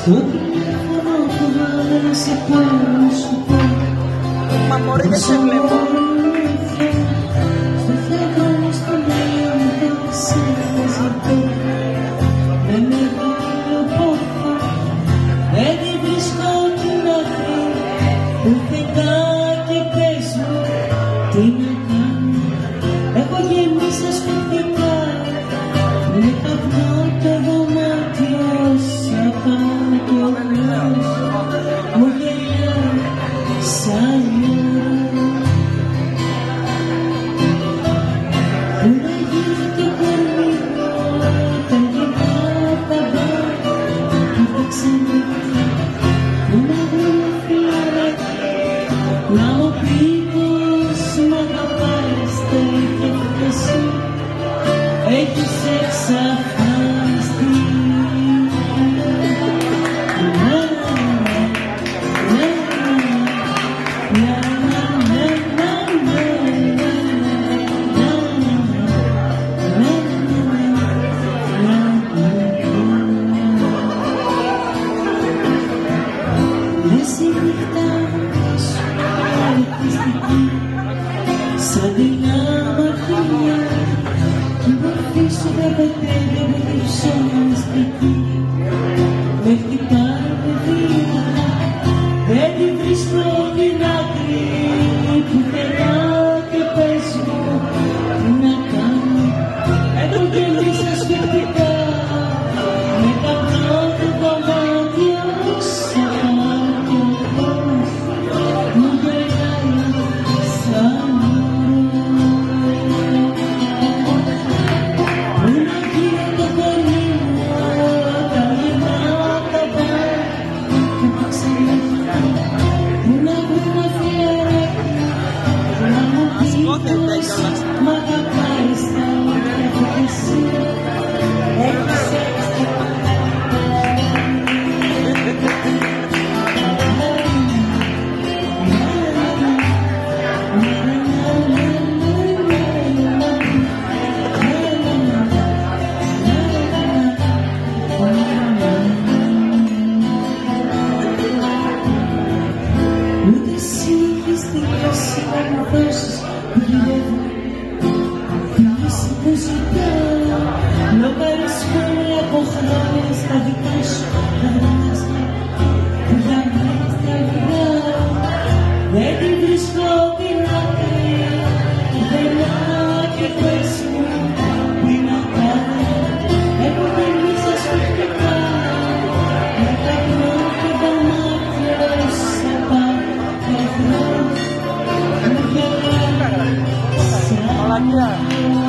Στο τηλέφωνο που δεν σε πάρω σου πω. Μα μωρέ δεν σε βλέπω. Στο φεγγάρι στο μέλλον δεν σε ζητώ. Με μεγάλο πόθο δεν τη βρίσκω την άκρη. Πουθενά και πες μου τι να κάνω. Έχω γεμίσει ασφυκτικά με καπνό το δωμάτιο σαν πάνω το νους μου γελάει σαν νερό. Πού να γίνει το κορμί μου όταν γυρνάω τα μπαρ που θα ξαναδεί. Πού να βρω φιλαράκι να μου πει πως μ' αγαπάει στα ίδια και εσύ έχεις εξαφανιστεί. Μέση νύχτα σου ελκυστική σαν την αμαρτία κι η μορφή σου δεν πετρεύει από τη ψωμαστική. Με χτυπάει με βήμα δεν τη βρίσκω την άκρη πουθενά και πες μου τι να κάνω. Έχω γεμίσει ασφυκτικά με καπνό το δωμάτιο σαν πάνω το νους μου γελάει σαν νερό. Πού να γίνει το κορμί μου όταν γυρνάω τα μπαρ και θα ξαναδεί. Πού να βρω ένα φιλαράκι να μου πει πως μ' αγαπάει στα όνειρα του κι εσύ έχεις ούτε εσύ έχεις τελειώσει να μου δώσεις που γυρεύω πλάση που ζητάω. Λογαριασμένα από χρόνια στα δικά σου τα βράδια που για μένα στραβηγάω. Δεν τη βρίσκω την άκρη πουθενά και πες μου τι να κάνω. Έχω γεμίσει ασφυκτικά με καπνό και δωμάτιο σαν πάνω το νους μου γελάει σαν νερό.